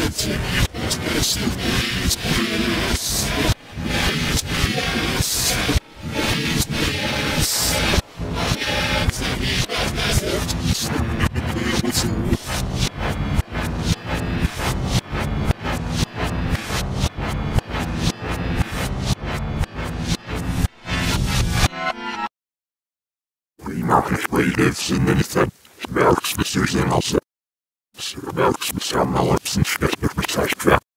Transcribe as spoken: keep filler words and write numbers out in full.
Marcus Radives, and then he said, Merks, Mister Zingelsen. Sir Merks, Mister Mellips, and Schnitter, Mister Track.